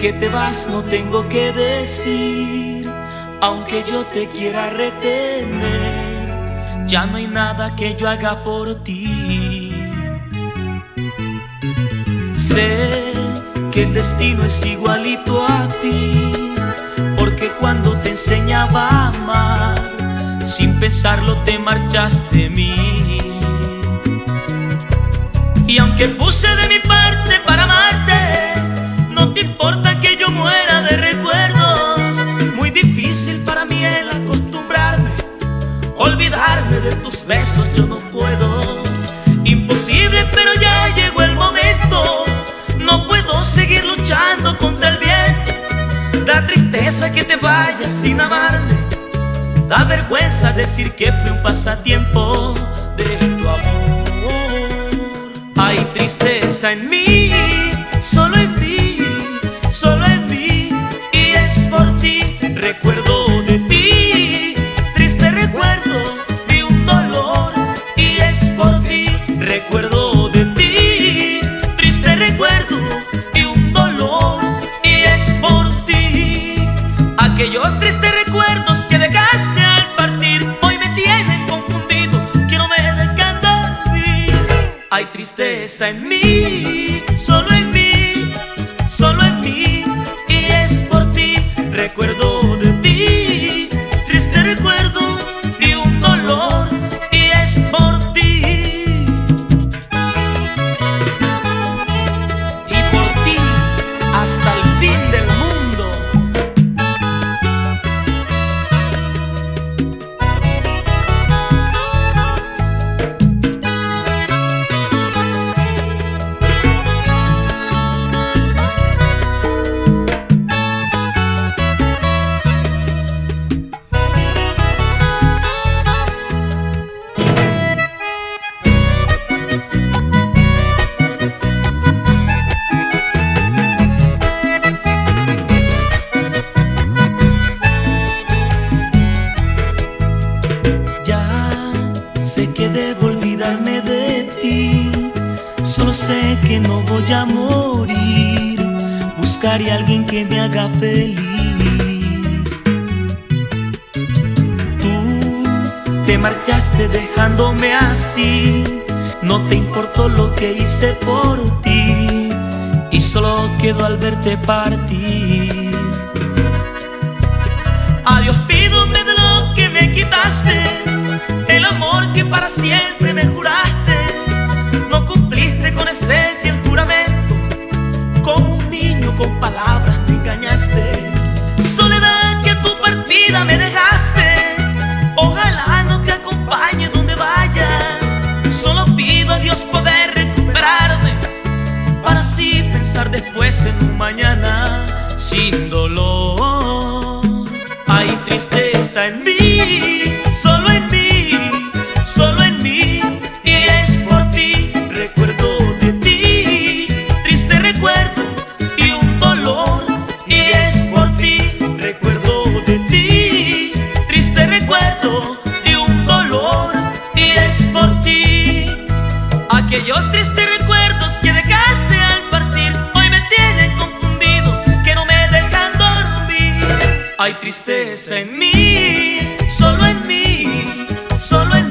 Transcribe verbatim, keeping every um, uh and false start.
que te vas no tengo que decir, aunque yo te quiera retener, ya no hay nada que yo haga por ti. Sé que el destino es igualito a ti, porque cuando te enseñaba a amar, sin pensarlo te marchaste de mí. Y aunque puse de mi parte para amarte, no te importa que yo muera de recuerdos. Muy difícil para mí el acostumbrarme, olvidarme de tus besos yo no puedo. Imposible, pero ya llegó el momento, no puedo seguir luchando contra el viento. Da tristeza que te vayas sin amarme, da vergüenza decir que fue un pasatiempo de tu amor. Hay tristeza en mí, solo en mí, solo en mí, y es por ti. Recuerdo de ti, triste recuerdo de un dolor, y es por ti. Recuerdo de ti, triste recuerdo de un dolor, y es por ti. Aquellos tristes recuerdos que dejaste al partir hoy me tienen confundido, que no me dejan dormir. Hay tristeza en mí, solo en mí, solo en mí, y es por ti. Recuerdo de ti, triste recuerdo de un dolor, y es por ti. Y por ti hasta el fin del mundo. Sé que debo olvidarme de ti, solo sé que no voy a morir. Buscaré a alguien que me haga feliz. Tú te marchaste dejándome así, no te importó lo que hice por ti, y solo quedo al verte partir. Adiós, pídome de lo que me quitaste, el amor que para siempre me juraste. No cumpliste con ese fiel juramento, como un niño con palabras me engañaste. Soledad que a tu partida me dejaste, ojalá no te acompañe donde vayas. Solo pido a Dios poder recuperarme, para así pensar después en un mañana sin dolor. Hay tristeza en mí, solo en mí, solo en mí, y es por ti. Recuerdo de ti, triste recuerdo y un dolor, y es por ti. Recuerdo de ti, triste recuerdo y un dolor, y es por ti. Aquellos tristes recuerdos que dejaste al partir hoy me tienen confundido, que no me dejan dormir. Hay tristeza en mí, solo en mí, solo en mí.